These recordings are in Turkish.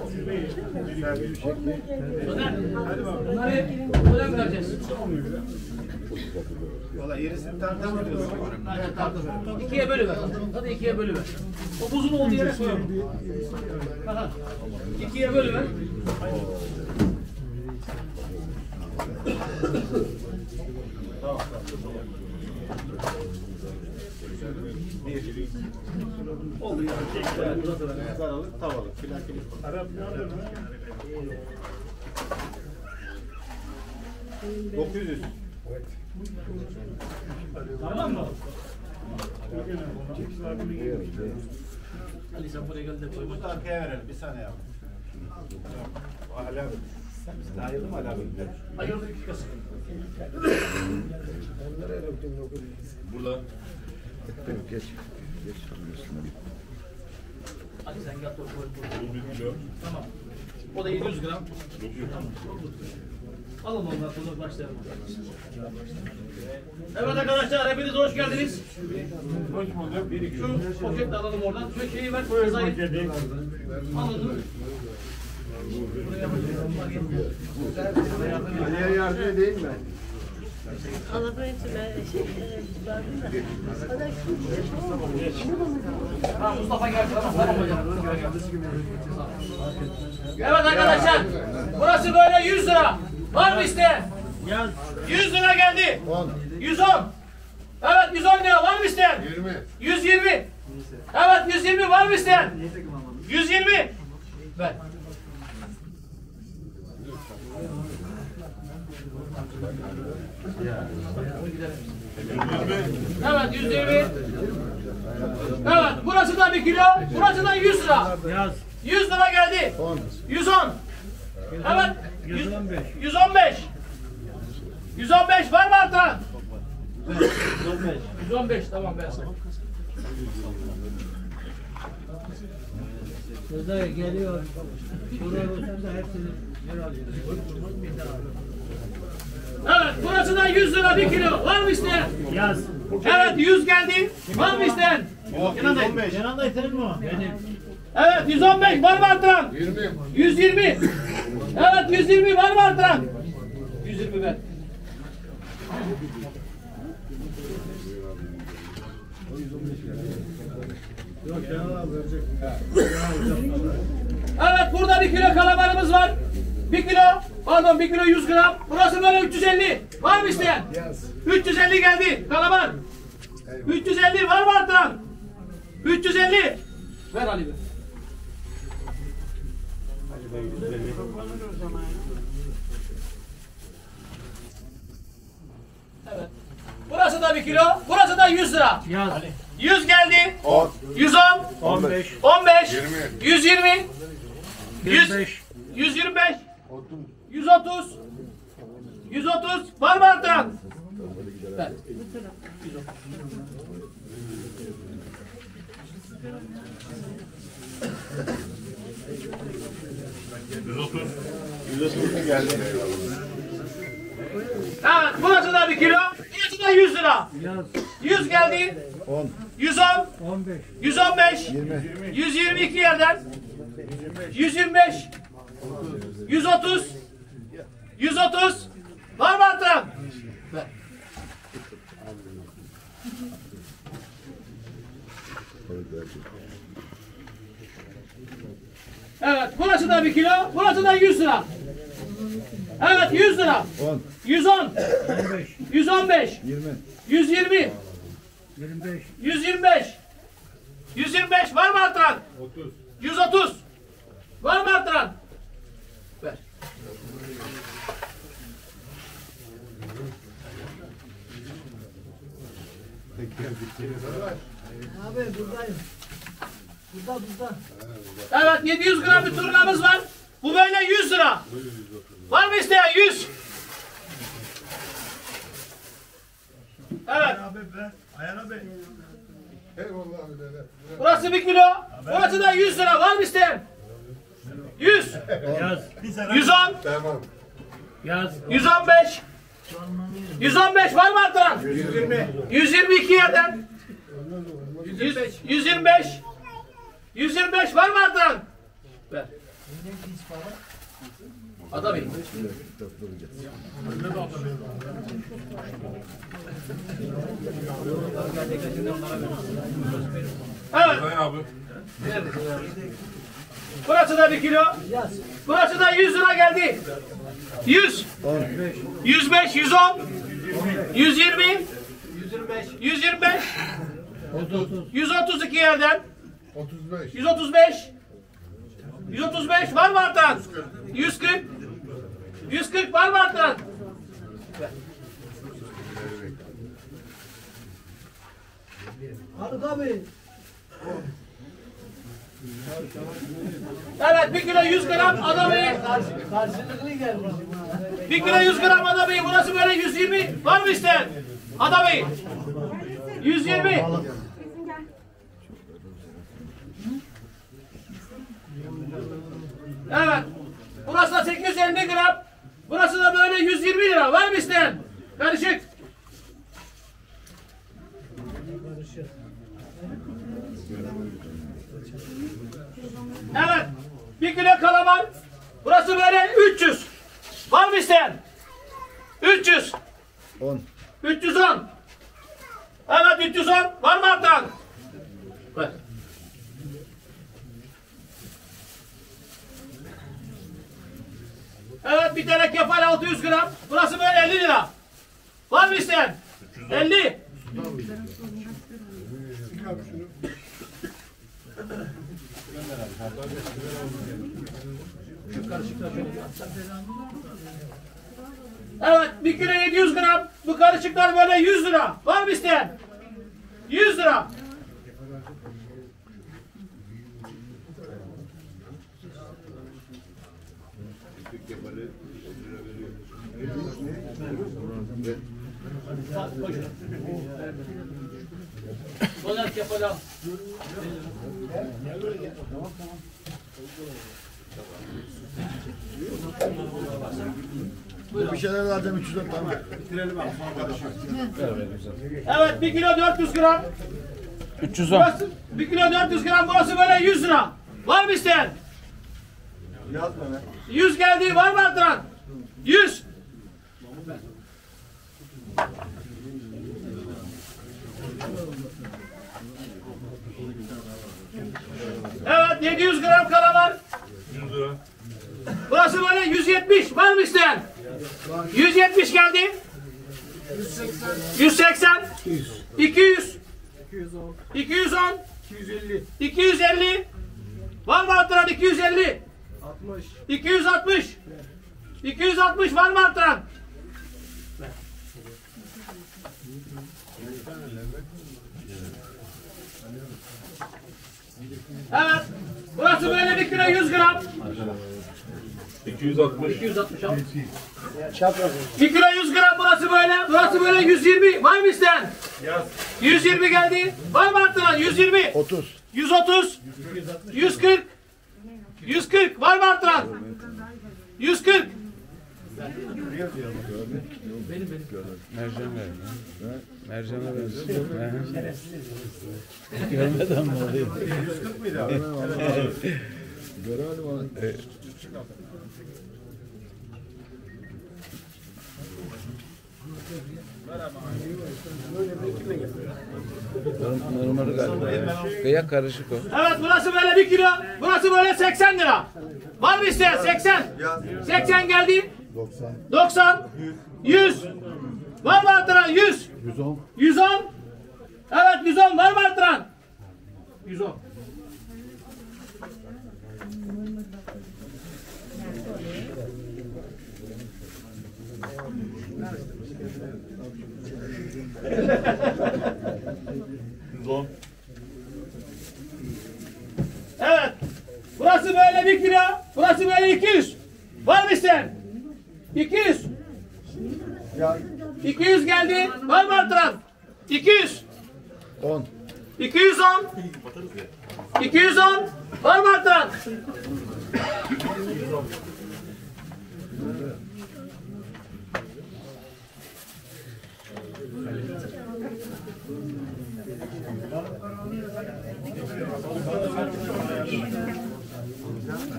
Bunları önem vereceğiz. Valla yerisini tartamıyoruz. Aynen tartım. İkiye bölüver. Hadi ikiye bölüver. O buzun olduğu yere koyalım. Aha. İkiye bölüver. Oldu ya. Karalık, tavalık. Arap nerede mi? 900. Evet. Tamam mı? Ali sen buraya gel de koy. Bunu da arkaya verelim. Bir saniye yavrum. Ali abi. Sen bizden ayrıldın mı Ali abi? Ayırdık iki kasık. Burada. Geç. Ali sen gel koy. Tamam. O da 700 gram. Alın ondan sonra başlayalım. Evet arkadaşlar hepiniz hoş geldiniz. Hoş bulduk. Şu poşetle alalım oradan. Şu şeyi ver. Cezayı. Alın. Ali'ye yardım edeyim mi? Alabayı Ha, Mustafa geldi. Tamam hocam. Evet arkadaşlar. Burası böyle 100 lira. Var mı isteyen? 100 lira geldi. 110. Evet 110 lira. Var mı isteyen? 120. Evet 120 var mı isteyen? 120. Ver. Evet 120. Evet burası da 1 kilo. Burası da 100 lira. 100 lira geldi. 110. Evet 115. 115 var mı artan? 115 tamam ben sana. Sözde geliyor. Burada da hepsini bir alıyor. Evet burası da 100 lira 1 kilo. Var mı isteyen? Yaz. Evet 100 geldi. Var mı isteyen? 115. Kenan dayı senin mi o? Benim. Evet 115 var mı artan? 120. Evet 120 var mı artan? 120 ver. Evet burada 1 kilo kalamarımız var. 1 kilo, pardon 1 kilo 100 gram. Burası böyle 350. Var mı isteyen? 350 geldi kalamar. 350 var mı artan? 350. Ver Ali Bey. Evet. Burası da 1 kilo. Burası da 100 lira. Yaz. 100 geldi. 110. 15. 15. 120. 25. 125. 130. 130. Var mı artan? Ver. 130 geldi. Evet, burası da 1 kilo. Burası da 100 lira. Yaz. 100 geldi. 110. 15. 115. 122 yerden. 125. 130. 130. Var mı artan? Ver. Evet, burası da 1 kilo. Burası da 100 lira. Evet, 100 lira. 110. 115. 120. 25. 125. 125 var mı artan? 130. Var mı artan? Ver. Abi buradayım. Burada. Evet 700 gram bir turnamız var. Bu böyle 100 lira. Var mı isteyen 100? Evet. Ayhan Bey. Burası 1 kilo. Burası da 100 lira. Var mı isteyen? 100. Yaz. 110. Yaz. 115. 115 var mı artan? 120. 122 yerden. 125. 125 var mı artan? Ver. Adabey. Evet. Burası da 1 kilo. Burası da 100 lira geldi. 100. 105, 110. 120. 125. 132 yerden. 135. 135 var mı artan? 140. 140 var mı artan? Hadi tabii. Evet 1 kilo 100 gram adamayı. Karşılıklı gelmiş. 1 kilo 100 gram adamayı. Burası böyle 120. Var mı isteyen? Adamayı. 120. Evet. Burası da 850 gram. Burası da böyle 120 lira. Var mı isteyen? Karışık. Evet. 1 kilo kalamar. Burası böyle 300. Var mı isteyen? 300. 10. 310. Evet 310. Var mı artan? Ver. Evet bir tane kefal 600 gram. Burası böyle 50 lira. Var mı isteyen? 50. Evet 1 kilo 700 gram. Bu karışıklar böyle 100 lira. Var mı isteyen? 100 lira. Dolar kefal al. Bir şeyler alacağım 310 tamam. Evet 1 kilo 400 gram. 310. Burası, 1 kilo 400 gram burası böyle 100 lira. Var mı isteyen? 100 geldi var mı arttıran? 100. Evet 700 gram kalamar. 100 lira. Burası böyle 170. Var mı isteyen? 170 geldi. 180. 200. 210. 250. Var mı arttıran? 250. 260. 260 var mı arttıran? Evet. Burası böyle 1 kilo 100 gram. 260. 260 al. 1 kilo 100 gram burası böyle. Burası böyle 120. Var mı isteyen? 120 geldi. Var mı arttıran? 120. 30. 130. 140. 140. Var mı arttıran? 140. Mercan'a benziyor. Görmeden mi oluyor? 140 mıydı abi? Göremedim onu. Normal galiba. Kıyak karışık o. Evet burası böyle 1 kilo. Burası böyle 80 lira. Var mı isteyen? 80. 80 geldi. 90. 90. 100. Var mı arttıran? 100. 110. 110. Evet 110. Var mı arttıran? 110. Evet. Burası böyle 1 kilo. Burası böyle 200. Var mı isteyen? 200. 200 geldi. Var mı arttıran? 200. 10. 210. 210. Var mı arttıran?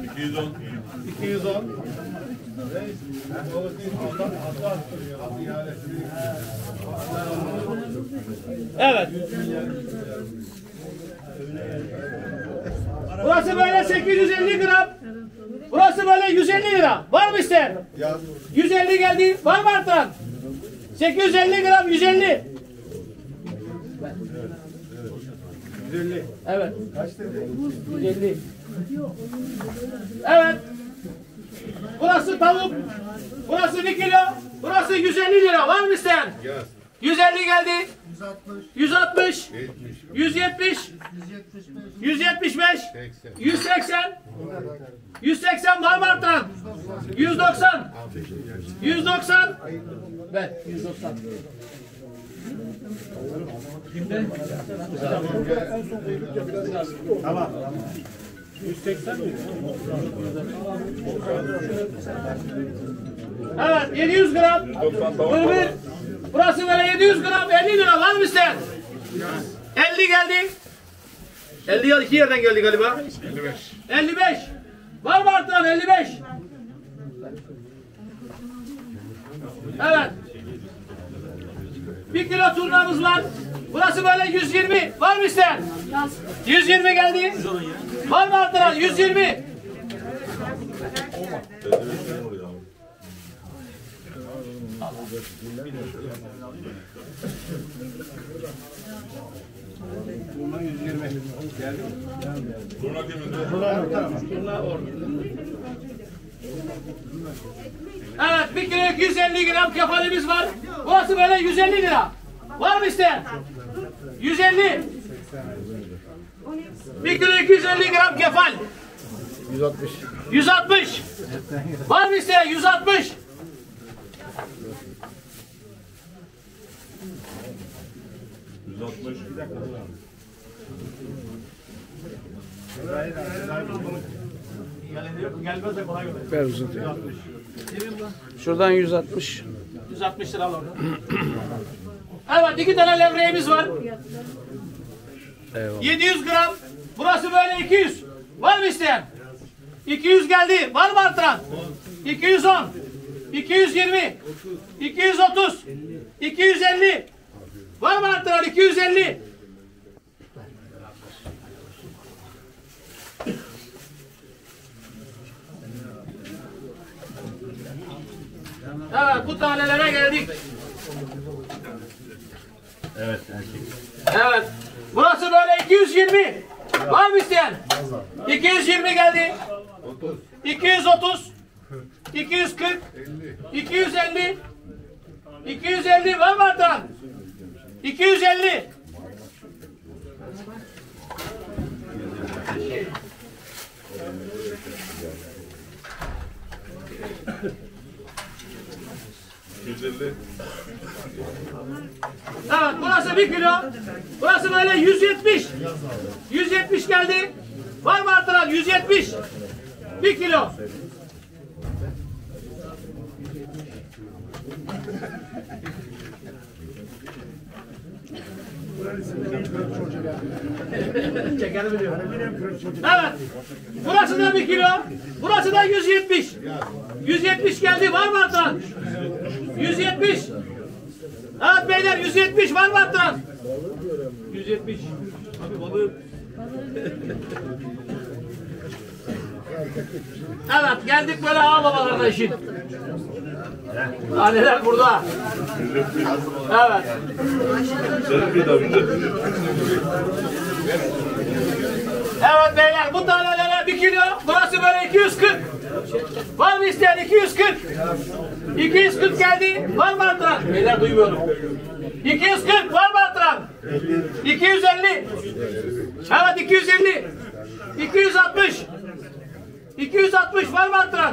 210. Evet. Burası böyle 850 gram. Burası böyle 150 lira. Var mı isteyen? 150 geldi. Var mı artan? 850 gram 150. 150. Evet. Kaç dedi? 150. Evet. Burası tavuk. Burası 1 kilo. Burası 150 lira. Var mı isteyen? 150 geldi. 160. 170. 175. 180. 180 var mı artan? 190. 190. Ver 190. Tamam. 180 mi? Evet 700 gram. Buyur. Burası böyle 700 gram 50 lira. Var mı isteyen? 50 geldi. 50 iki yerden geldi galiba. 55. 55. Var mı artan 55? Evet. 1 kilo turnamız var. Burası böyle 120. Var mı isteyen? 120 geldi. Var mı artan 120? Bundan 120. Geldi. Turna kiminde? Evet 1 kilo 250 gram kefalimiz var. Burası böyle 150 lira. Var mı isteyen? 150. 1 kilo 250 gram kefal. 160. 160. Var mı isteyen? 160. Ver uzatıyor. Şuradan 160. 160 lira al orada. Evet 2 tane levreğimiz var. Eyvallah. 700 gram. Burası böyle 200. Var mı isteyen? 200 geldi. Var mı artıran? 210. 220. 230. 250. Var mı artıran? 250. Evet bu tanelere geldik. Evet. Evet. Burası böyle 220. Var mı isteyen? 220 geldi. 230. 240. 250. 250 var mı artan? 250. Evet burası 1 kilo. Burası böyle 170. 170 geldi. Var mı artıran? 170. 1 kilo. Çekerim biliyor. Evet. Burası da 1 kilo. Burası da 170. 170 geldi. Var mı artıran? 170. Evet beyler 170 var mı artıran? 170. Abi balığı. Evet geldik böyle ağ babalarına işin. Anneler burada. Evet. Evet beyler bu tanelere 1 kilo. Burası böyle 240. Var mı isteyen 240? 240 geldi. Var mı artıran? Beyler duymuyorum. 240 var mı artıran? 250. Evet 250. 260. 260 var mı artıran?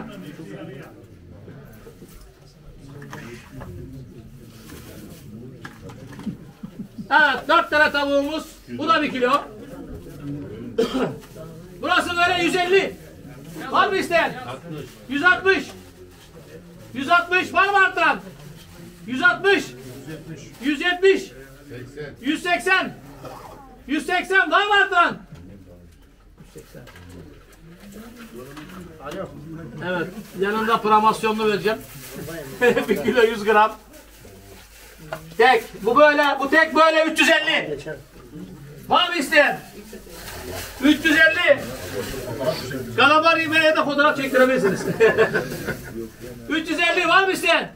Evet 4 tane tavuğumuz. Bu da 1 kilo. Burası böyle 150. Var mı isteyen? 160. 160 var mı arttıran? 160. 170. 180. 180 var mı arttıran? Evet, yanında promosyonlu vereceğim. 1 kilo 100 gram. Tek, bu tek böyle 350. Var mı isteyen? 350. Kalabar yemeğe de fotoğraf çektirebilirsiniz. 350 var mı isteyen?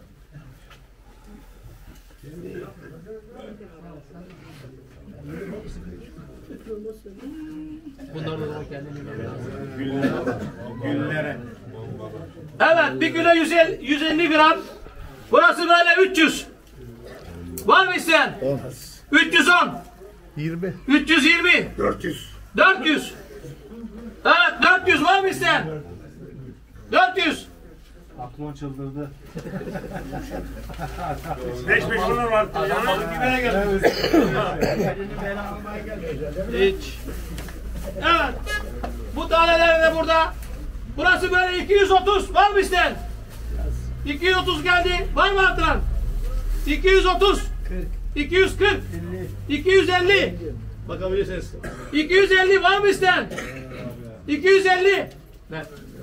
Bunlar da Güllere. evet, 1 kilo 150 gram. Burası böyle 300. Var mı isteyen? 10. 310. 20. 320. 400. 400. Evet, 400 var mı isteyen? 400. Aklım çıldırdı. 5 olur var. Gibine gel. Hiç. Evet. Bu taneler de burada. Burası böyle 230. Var mı isteyen? 230 geldi. Var mı artıran? 230. 240. 250. Bakabilirsiniz. 250 var mı isteyen? 250. Ver.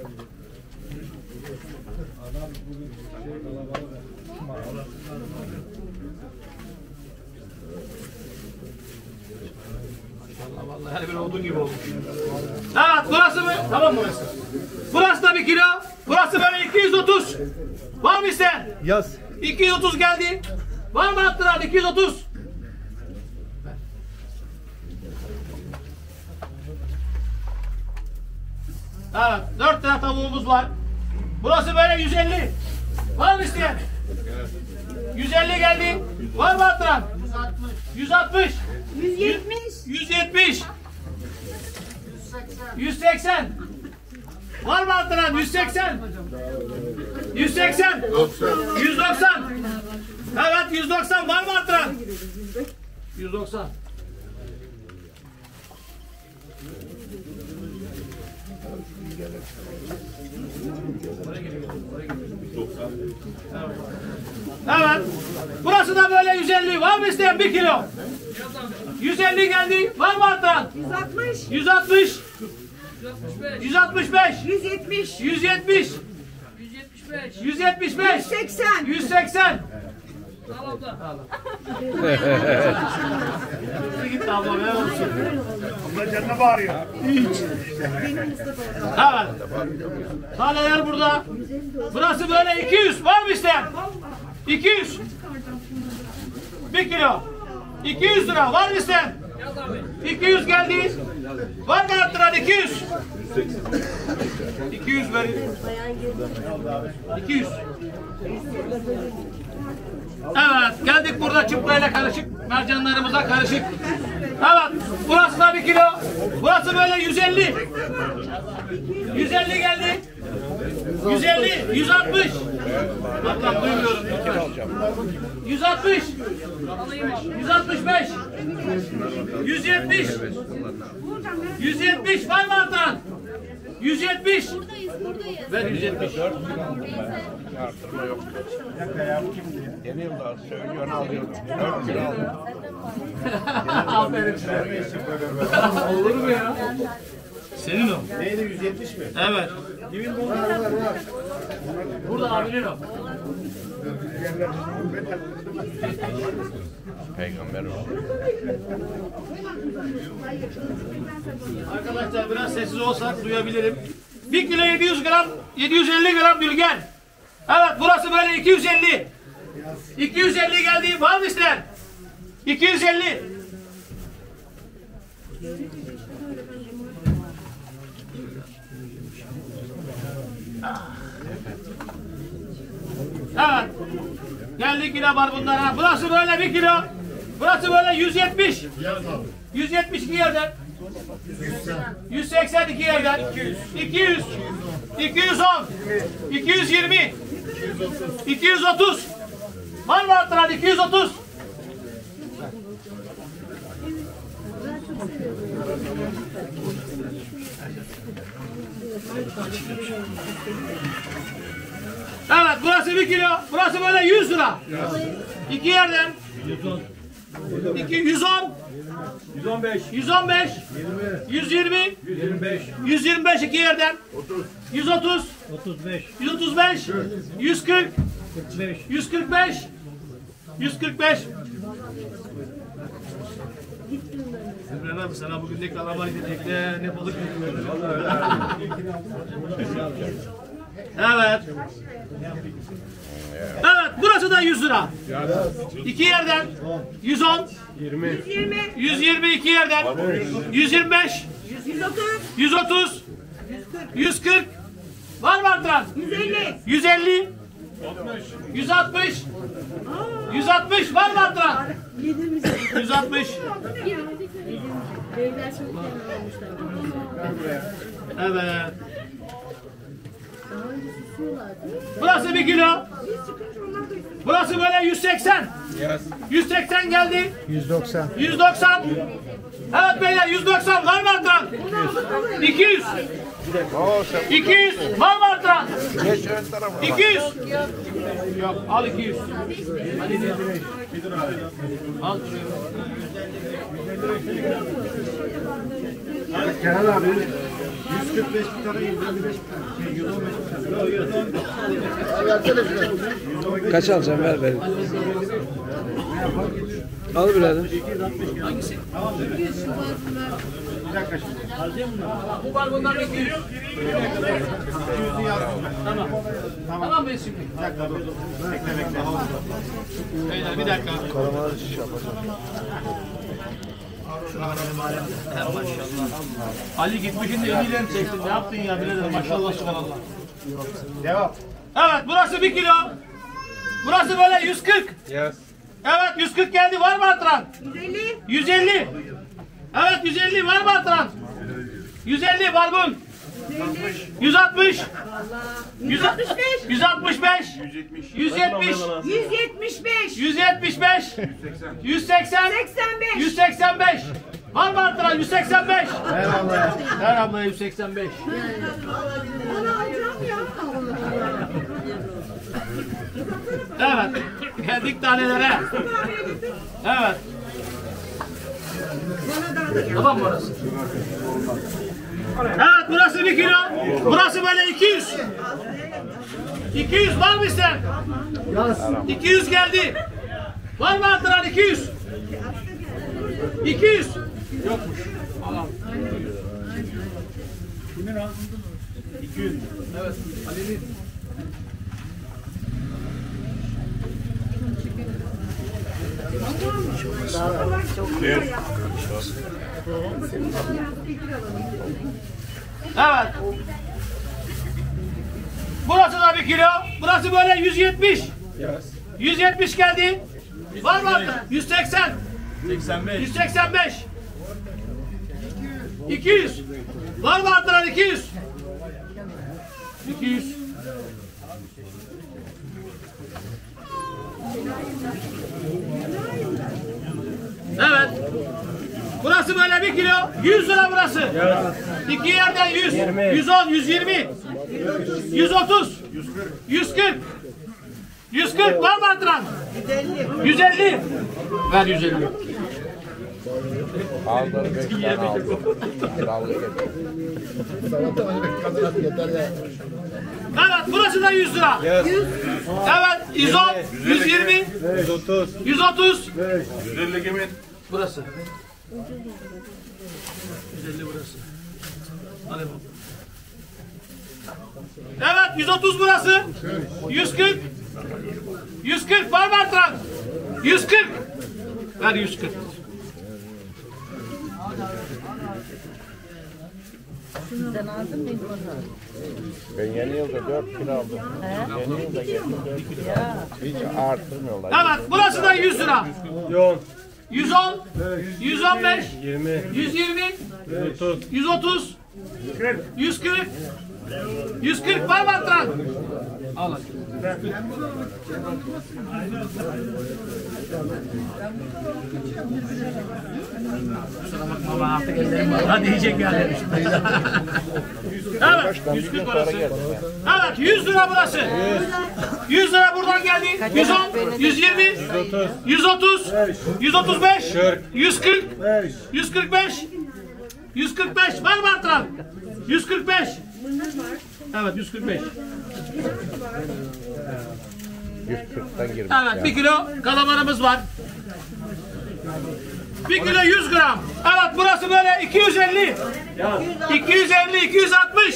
Vallahi her bir odun gibi olmuş. Evet, burası mı? Tamam burası. Burası da 1 kilo. Burası böyle 230. Var mı isteyen? Yaz. 230 geldi. Var mı attıran 230? Evet, 4 tane tavuğumuz var. Burası böyle 150. Var mı isteyen? 150 geldi. Var mı attıran? 160. 170. 170. 180. Var mı attıran? 180. 180. 190. Evet, 190. Var mı attıran? 190. Evet. Burası da böyle 150. Var mı isteyen 1 kilo? 150 geldi. Var mı artan? 160. 160. 165. 170. 170. 175. 180. 180. Git abla ver olsun. Abla canına bağırıyor. Evet. Taneler burada. Burası böyle 200. Var mı isteyen? 200. 1 kilo. 200 lira. Var mı isteyen? 200 geldi. Var mı arttıran 200? 200 verin. 200. Evet, geldik burada çıplayla karışık, mercanlarımıza karışık. Evet, burası da 1 kilo. Burası böyle 150. 150 geldi. 150, 160. Bak duymuyorum. 160. 165. 170. 170 var mı artan? 170. Ver 170. Yeni yılda söylüyor alıyor. 4 kilo alıyor. Aferin. Olur mu ya? Senin o. Neydi 170 mi? Evet. Burada abinin o. Peygamber o. Arkadaşlar biraz sessiz olsak duyabilirim. 1 kilo 700 gram, 750 gram dülgen. Evet, burası böyle 250. 250 geldi. Var mı isteyen? 250. Evet. Geldik yine var bunlara. Burası böyle 1 kilo. Burası böyle 170. 172 yerden. 182 yerden. 200. 210. 220. 230. Var mı arttıran 230? Evet, burası 1 kilo. Burası böyle 100 lira. 2 yerden. 110. 115. 120. 125 iki yerden. 130. 135. 140. 145. 145. Emre abi sana bugün ne kalama gidecekler ne balık gidecekler. Evet. Evet burası da 100 lira. İki yerden 110. 120 iki yerden. 125. 130. 140. Var mı arttıran? 150. 160. 160 var mı arttıran? 160. Evet. Burası 1 kilo. Burası böyle 180. 180 geldi. 190. 190. Evet beyler 190 var mı arttıran? 200. 200 var mı arttıran? 200. Yok al 200. Al. Kenan abi 145 bir tane 155 bir tane 115 bir tane. Kaç alacağım ver beni. Al birader. Bu var bunlar 200. Tamam. Tamam mı şimdi? Beyler bir dakika. Maşallah. Ali gitmişin de eliyle çektin. Ne yaptın ya birader? Maşallah subhanallah. Devam. Evet burası 1 kilo. Burası böyle 140. Evet 140 geldi. Var mı arttıran? 150. Evet 150 var mı arttıran? 150 var bunun. 160. 165. 165. 170. 175. 180. 185. Var mı arttıran? 185. Ver ablaya 185. Evet. Geldik tanelere. Evet. Tamam burası. Evet burası 1 kilo. Burası böyle 200. 200 var mı isteyen? 200 geldi. Var mı arttıran 200? 200. Yokmuş. Al. Kimin al? 200. Evet. Ali'nin. Evet. Burası da 1 kilo. Burası böyle 170. 170 geldi. Var mı? 180. 185. 200. Var mı arttıran 200? 200. Evet. Burası böyle 1 kilo. 100 lira burası. İki yerden 100. 110, 120. 130. 140. 140 var mı arttıran? 150. Ver 150. Aldır 5 tane aldım. Evet burası da 100 lira. Evet 110, 120. 130. 150 kimin? Burası. 150 burası. Hadi bakalım. Evet 130 burası. 140. 140 var mı arttıran? 140. Ver 140. Sen aldın mı? Ben yeni yılda 4 kilo aldım. Yeni yılda geldim 4 kilo. Hiç artırmıyorlar. Evet burası da 100 lira. 110. 115. 120. 130. 140. 140 var mı arttıran? Al hadi. Kusura bakma ama artık ellerim var. Hadi yiyecek yani. Evet. 140 orası. Evet 100 lira burası. 100 lira buradan geldi. 110, 120, 130, 135, 140, 145, 145 var mı arttıran? 145. Evet 145. 140'tan girmiş. Evet 1 kilo kalamarımız var. 1 kilo 100 gram. Evet burası böyle 250. 250, 260.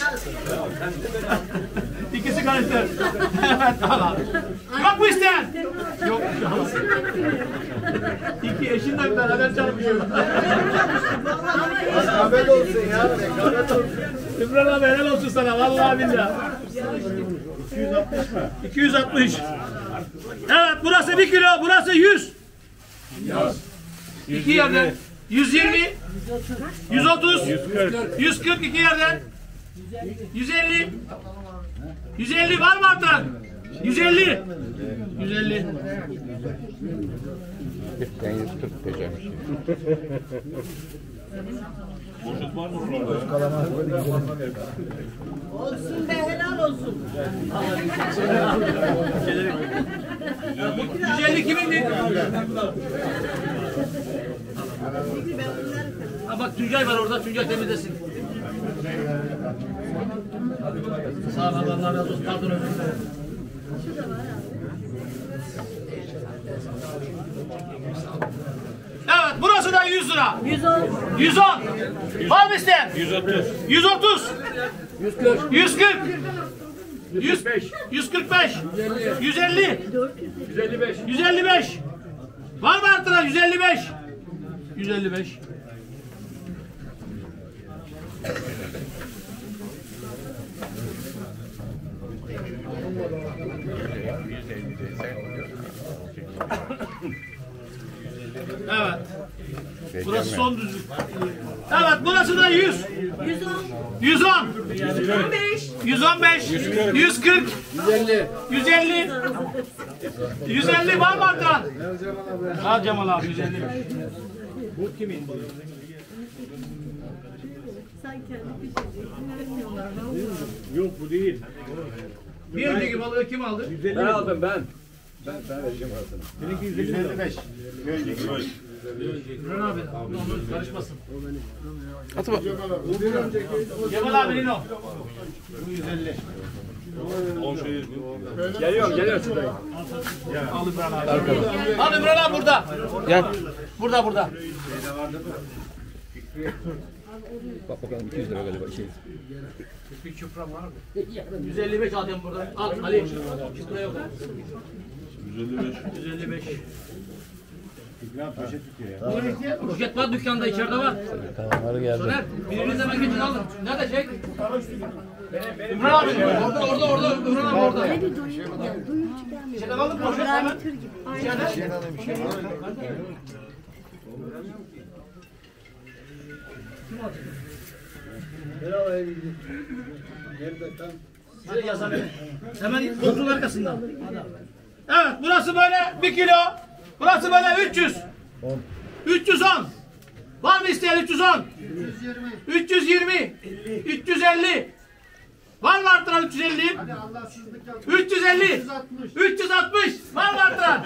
İkisi karıştı. Evet al abi. Yok mu isteyen? Yok. İki eşinle beraber çalışıyor. Rekabet olsun ya. Rekabet olsun. İmran abi helal olsun sana vallahi billahi. 260. Evet burası 1 kilo, burası 100. İki yerden 120, 130, 140 iki yerden 150. 150 var mı artan? 150. 150. Ben 140 diyeceğim şimdi. Boşluk var mı buralarda? Olsun be helal olsun. 150 kimindi? Ha bak Tuncay var orada. Tuncay temizlesin. Sağ ol Allah razı olsun. Pardon özür dilerim. Evet burası da 100 lira. 110. 110. Var mı isteyen? 130. 130. 140. 140. 145. 145. 150. 155. 155. Var mı arttıran? 155. 155. Evet. Burası son düzlük. Evet burası da 100. 110. 115. 140. 150. 150 var mı arttıran? Al Cemal abi 150. Bu kimin? Yok bu değil. Bir önceki balığı kim aldı? Ben aldım ben. Ben vereceğim parasını. Seninki 155. Ümran abi. Onu karışmasın. Cemal abinin o. Bu 150. 10 şey. Geliyor şuraya. Al Ümran abi. Al Ümran abi burada. Gel. Burada. Bak bakalım 200 lira galiba şey. Bir çupram var mı? 155 alacağım burada. Al Ali. Şuraya yok. 155. 155. İkram poşet tutuyor ya. Poşet var dükkanda içeride var. Tamamları geldi. Soner biriniz hemen geçin alın. Nerede şey? Ümran abi orada. Ümran abi orada. İçeriden alın poşet hemen. İçeride. Şöyle yazalım. Hemen koltuğun arkasında. Evet burası böyle 1 kilo. Burası böyle 300. 310. Var mı isteyen 310? 320. 350. Var mı arttıran 350? 350. 360. Var mı arttıran?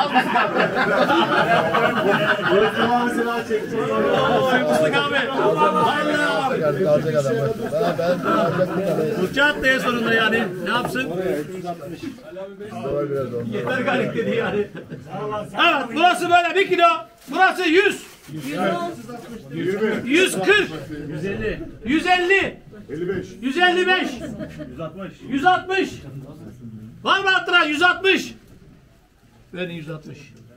Fıstık abi. Vallahi. Geldik alacak adam. Ben alacak bir tane. Uçağı attı en sonunda yani. Ne yapsın? Doğru biraz oldu. Yeter gayret dedi yani. Evet burası böyle 1 kilo. Burası 100. 140. 150. 155. 160. Var mı arttıran? 160. Verin 160.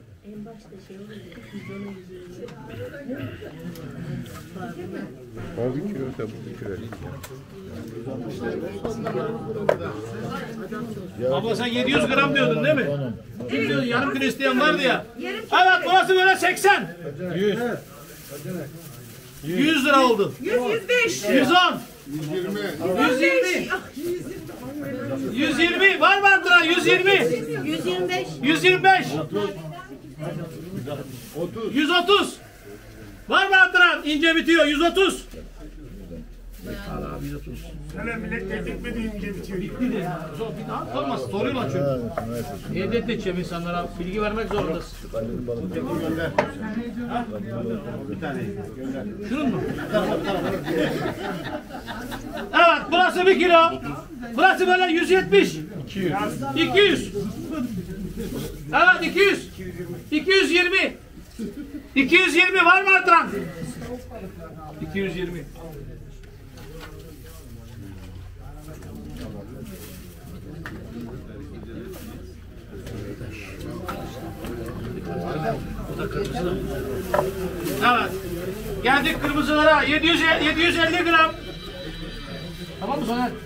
O 1 kilo da bu 1 kilo. Abla sen 700 gram diyordun değil mi? Kim diyordun? Yarım kilo isteyen vardı ya. Evet burası böyle 80. 100. 100 lira oldu. 105. 110. 120. 120. Var mı arttıran? 120. 125. 125. 130. Var mı arttıran? İnce bitiyor. 130. Hele millet dedik mi deyince bitiyor. Olmaz. Soruyorlar çünkü. Hediye edeceğim insanlara. Bilgi vermek zorundasın. Bir tane gönder. Şunun mu? Evet, burası 1 kilo. Burası böyle 170. 200. Evet, 200. 220. 220 var mı arttıran? 220. Evet. Geldik kırmızılara. 750 gram. Tamam mı Soner?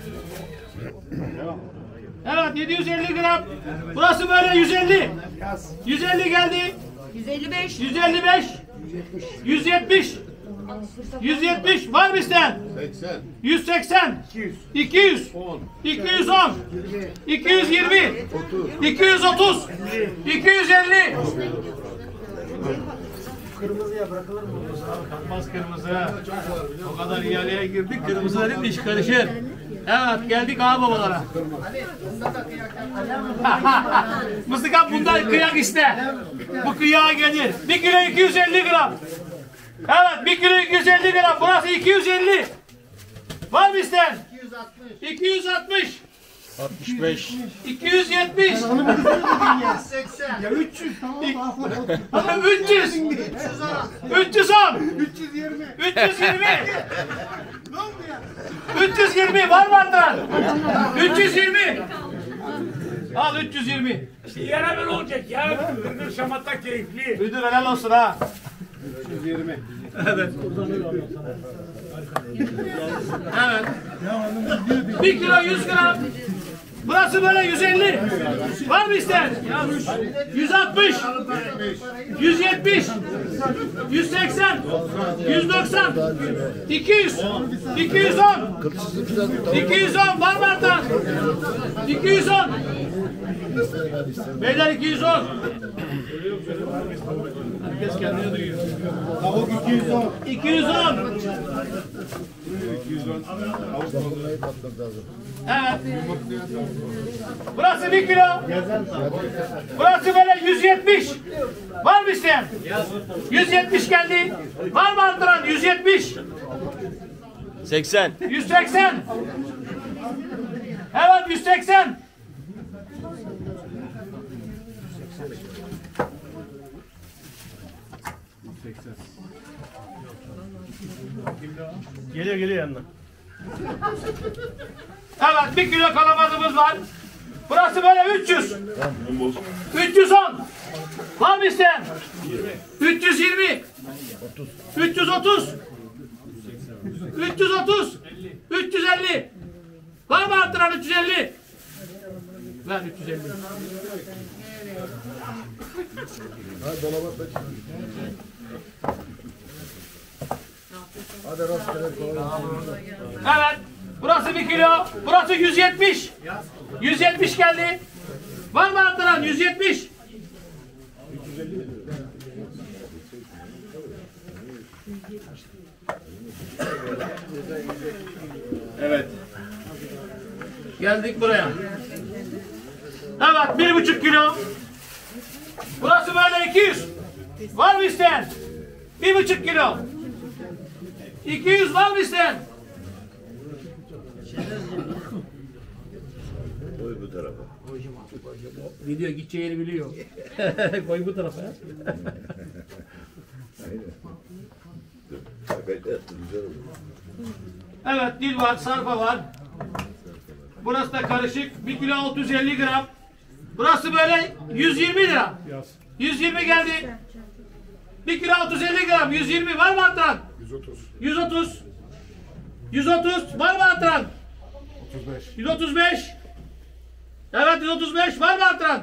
Evet 750 gram. Burası böyle 150. 150 geldi. 155. 155. 170. 170. Var mı isteyen? 180. 200. 210. 220. 230. 250. Kırmızıya bırakılır mı? Kalmaz kırmızı. O kadar ihaleye girdik. Kırmızıların iş karışır. Evet geldik ağababalara. Mıstıka bundan kıyak iste. Bu kıyağa gelir. 1 kilo 250 gram. Evet 1 kilo 250 gram. Burası 250. Var mı isteyen? 260. 65. 270. Ya 300 tamam mı? 300. 310. 320. 320. Ne oldu ya? 320 var mı arttıran? 320. Al 320. Yara böyle olacak ya. Müdür şamata keyifli. Müdür helal olsun ha. 120. Evet. Evet. 1 kilo 100 gram. Burası böyle 150. Var mı isteyen? 160. 170. 180. 190. 200. 210. 210. Var mı artan? 210. Beyler 210. Herkes kendini duyuyor. Tavuk 210. 210. Evet. Burası 1 kilo. Burası böyle 170. Var mı isteyen? 170 geldi. Var mı arttıran? 170. 80. 180. Evet 180. Geliyor yanına. Evet 1 kilo kalabalığımız var. Burası böyle 300. 310. Var mı isteyen? 320. 330. 330. 350. Var mı arttıran 350? Ver 350. Evet. Burası 1 kilo. Burası 170. 170 geldi. Var mı arttıran? 170. Evet. Geldik buraya. Evet 1,5 kilo. Burası böyle 200. Var mı isteyen? 1,5 kilo. 200 var mı isteyen? Koy bu tarafa. Video gideceği yeri biliyor. Koy bu tarafa. Evet dil var, sarpa var. Burası da karışık. 1 kilo 650 gram. Burası böyle 120 lira. 120 geldi. 1 kilo 650 gram. 120 var mı arttıran? 130. 130 var mı arttıran? 135. Evet 135 var mı arttıran?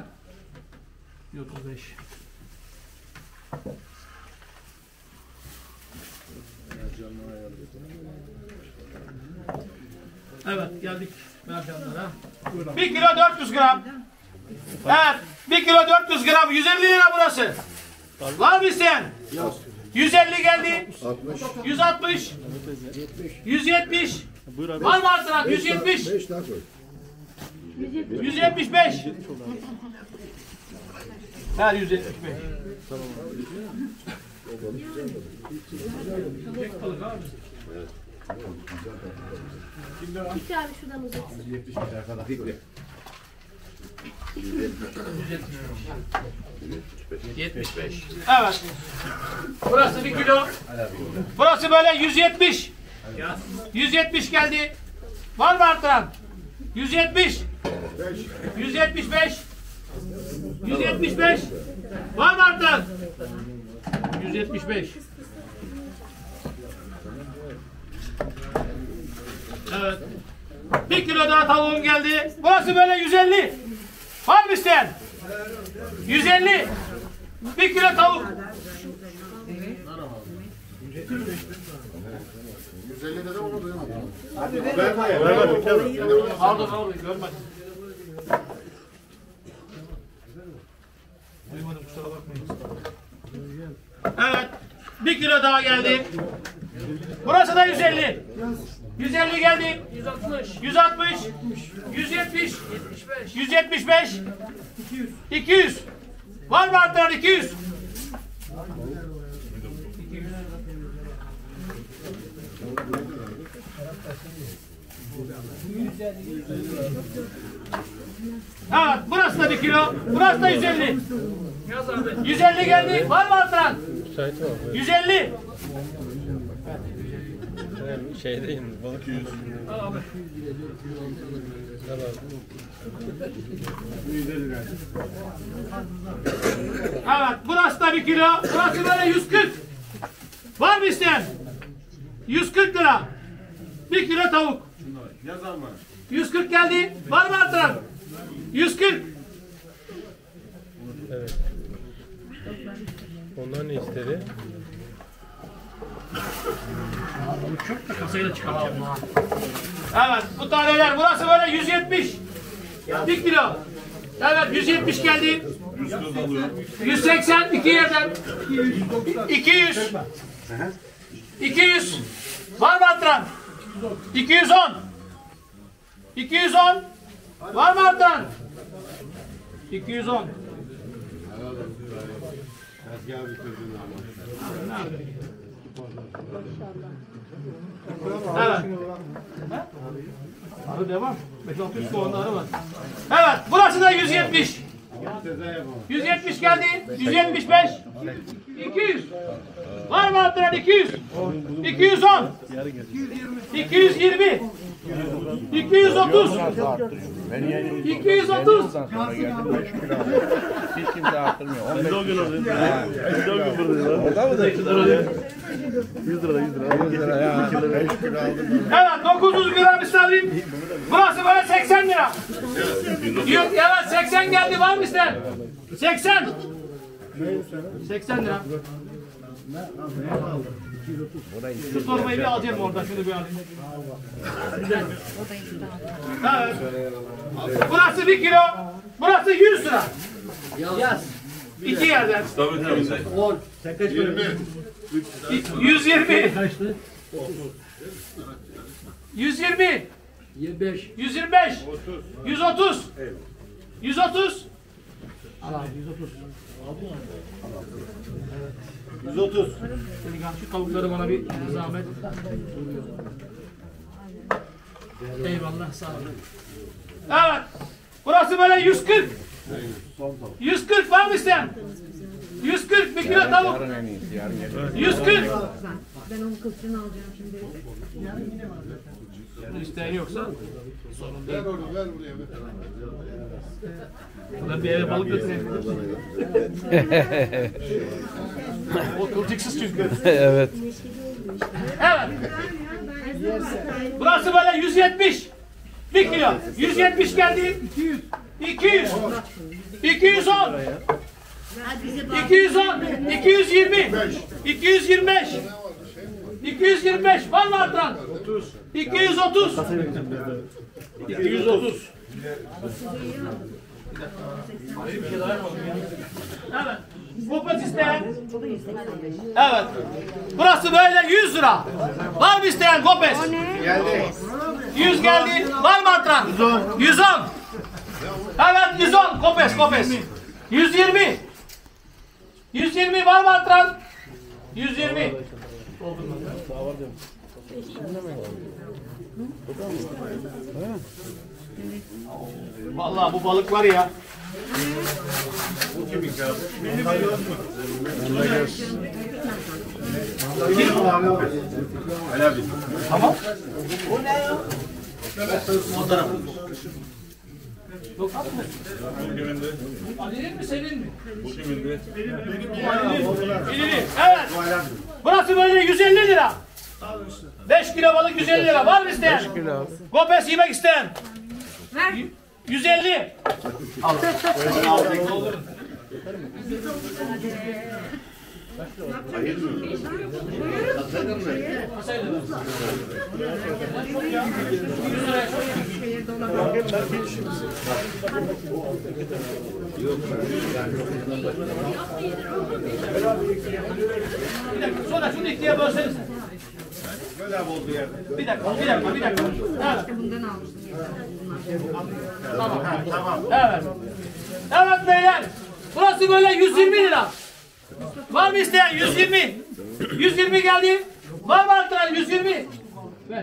135. Evet geldik mercanlara. 1 kilo 400 gram. Evet 1 kilo 400 gram 150 lira burası. Var mı isteyen? 150 geldi. 160. 170. Var mı artıran? 170. 175. Her 175. İki abi şuradan uzat. 75. Evet. Burası 1 kilo. Burası böyle 170. 170 geldi. Var mı artıran? 170. 175. 175. Var mı artıran? 175. Evet. 1 kilo daha tavuğum geldi. Burası böyle 150. Var mı isteyen? 150. 1 kilo tavuk. 150'de de onu duyamadım. Pardon görmedim. Duymadım kusura bakmayın. Evet. 1 kilo daha geldi. Burası da 150. 150 geldi. 160. 160. 170. 175. 200. Var mı arttıran 200? Evet, burası da 1 kilo. Burası da 150. 150 geldi. Var mı arttıran? 150. Şeydeyim, balık yüz. Evet, burası da 1 kilo. Burası böyle 140. Var mı isteyen? 140 lira. 1 kilo tavuk. 140 geldi. Var mı artıran? 140. Evet. Onlar ne istedi? Kasayı da çıkartacağım. Evet, bu taneler. Burası böyle 170. 1 kilo. Evet, 170 geldi. 180, 2 yerden. 200. 200. Var mı artıran? 210. 210. Var mı artıran? 210. Evet. Arı devam. 5-600 puanlı arı var. Evet, burası da 170. 170 geldi. 175. 200. Var mı arttıran 200? 210. 220. 230. 230. Hiç kimse arttırmıyor. 15 Biz de o gün oradayız. Biz de o gün buradayız. Orada mı da 100 lira. 100 lira ya. 5 kilo aldım. Evet, 900 gram istavrim. Burası böyle 80 lira. Evet, 80 geldi. Var mı ister? 80. 80 lira. Şu torbayı bir alacağım oradan. Şunu bir alayım. Evet. Burası 1 kilo. Burası 100 lira. Yaz. 2 yerden. Tabii tabii. 120. Kaçtı? 120. 25. 125. 130. 130. Al abi 130. 130. Delikanlı şu tavukları bana bir zahmet. Eyvallah sağ olun. Evet. Burası böyle 140. 140 var mı isteyen? 140 1 kilo tavuk. Yarın en iyisi. Yarın gelir. 140. Ben onun kılçığını alacağım şimdi. Bunu isteyen yoksa sorun değil. Ver buraya. Ben bir eve balık götüreyim. O kılçıksız çünkü. Evet. Evet. Burası böyle 170. 1 kilo. 170 geldi. 200. 210. 210. 220. 225. 225 var mı arttıran? 230. 230. Evet. Kopes isteyen. Evet. Burası böyle 100 lira. Var mı isteyen kopes? Geldi. 100 geldi. Var mı arttıran? 110. Evet 110 kopes. 120. 120 var mı arttıran? 120. Vallahi bu balık var ya. Tamam. Ali'nin mi senin mi? Bu kimindi? Ali'nin. Evet. Burası böyle 150 lira. 5 kilo balık 150 lira. Var mı isteyen? 5 kilo. Kopes yemek isteyen. Ver. 150. Bir dakika. Sonra şunu ikiye bölseniz. Bir dakika. Evet. Bundan almıştım. Tamam. Evet. Evet beyler. Burası böyle 120 lira. Var mı isteyen? 120. 120 geldi. Var mı arttıran? 120. Ver.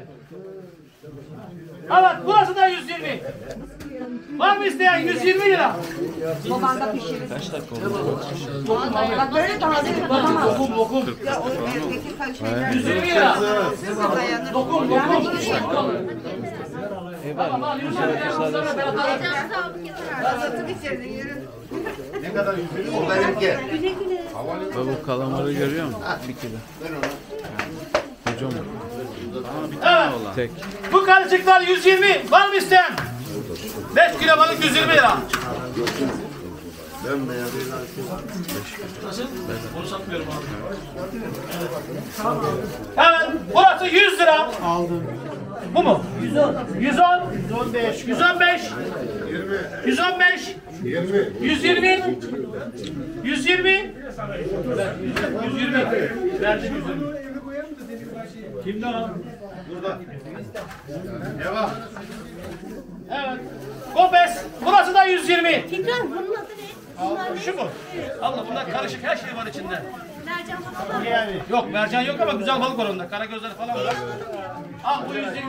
Evet burası da 120. Var mı isteyen? 120 lira. Babanda pişirir. Kaç dakika oldu? Bak böyle taze tutamaz. Lokum. Ya o erkek şeyler. 120 lira. Dayanır. Lokum. Tamam al 120 lira. Sonra Berat abi. Azatı bitirdi yürü. O benimki. Bu kalamarı görüyor musun? 1 kilo. Kocaman. Evet. Tek. Bu karışıklar 120. Var mı isteyen? 5 kilo balık 120 lira. Nasıl? Onu satmıyorum abi. Evet. Burası 100 lira. Aldım. Bu mu? 110. 115. 115. 115. 120. 120. 120. Verdim 120. Kimde o? Burada. Devam. Evet. Kopes. Burası da 120. Tekrar bunun adı ne? Şu mu? Allah bunlar karışık her şey var içinde. Mercan falan var. Yok mercan yok ama güzel balık var onda. Karagözleri falan var. Al bu 120.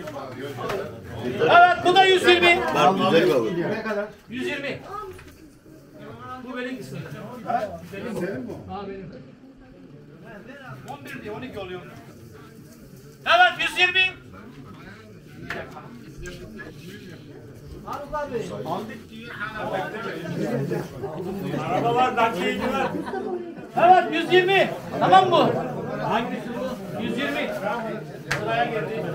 Evet bu da 120. Güzel balık. 120. Bu benim ismim. Benim bu. Ha benim. 11 diye 12 oluyor. Evet 120. Araba var, dakikayı var. Evet 120. Tamam mı? Hangisi bu? 120. Sıraya girdi.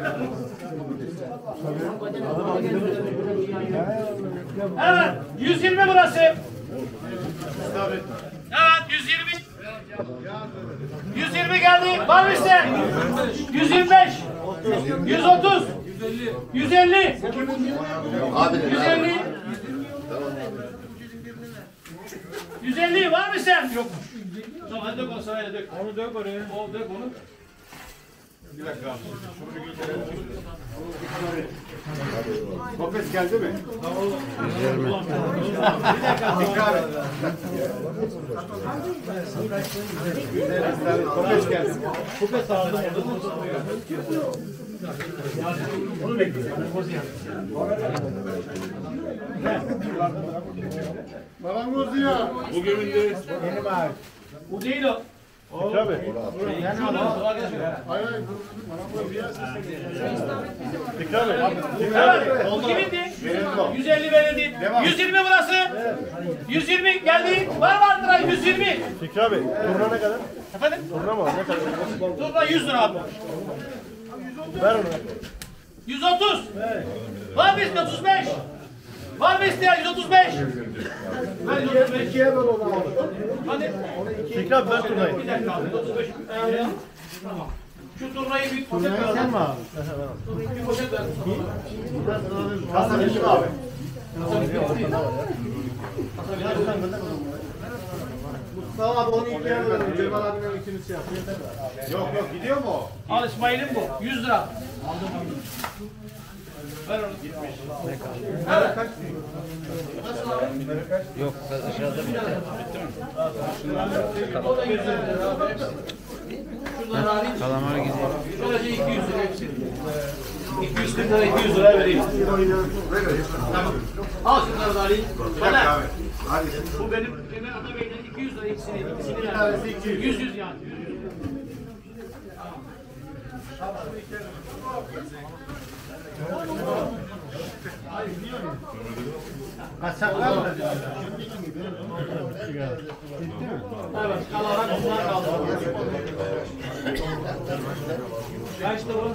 Evet 120 burası. Evet 120. 120 geldi. Var mı isteyen? 125. 130. 150. 150. 150 var mı sen? Yok. Tamam hadi dök onu sırayla dök. Onu dök oraya. O dök onu. Bir dakika abi. Kopes geldi mi? Kopes geldi. Kupes aldım. Onu bekliyorum. Babam bozuyor. Bu kimindi? Bu değil o. Tabii. Evet. O kimindi? 150 verildi. 120 burası. 120 geldi. Var mı arttıran 120? Fikri abi, turna ne kadar? Efendim? Turna mı? Ne kadar? Turna 100 lira abi. Ver onu. 130. Var mı isteyen 35? Var mı isteyen 135? Ver 135. İkiye böl o zaman. Hadi. Fikri abi ver turnayı. Bir dakika abi 135. Tamam. Şu turnayı bir poşet ver. Sen mi abi? Bir poşet ver. Hasan Ekim abi. Mustafa abi onu ikiye bölelim. Cemal abinin ikini şey yapıyor. Yok yok gidiyor mu o? Al İsmail'im bu. 100 lira. Ver onu. Evet. Yok aşağıda bitti. O da 100 lira. Şunları alayım. Kalamar gidiyor. Böylece 200 lira hepsi. 240 lira 200 lira vereyim. Tamam. Al şunları da alayım. Bana. Bu benim Ata Bey'den 200 lira ikisini. İkisini 100 yani. Kaçaklar mı? Evet, kalarak bunlar kaldı. Kaçtı bu?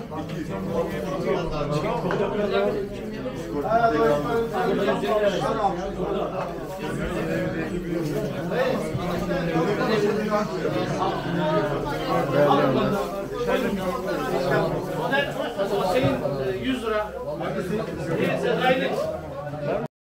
O senin 100 lira. Sezai'nin